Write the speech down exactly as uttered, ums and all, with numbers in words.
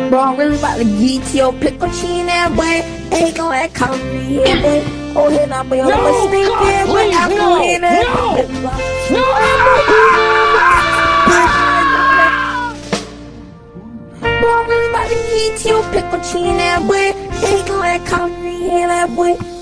Bro, I'm really about to get your pickle chin that way. Ain't gon' act come me here, boy. Oh, here now, boy, I'm gonna sneak in, boy. I'm going in there. No! Bro, I'm really about to get your pickle chin that way. Ain't gon' act come me here, that boy.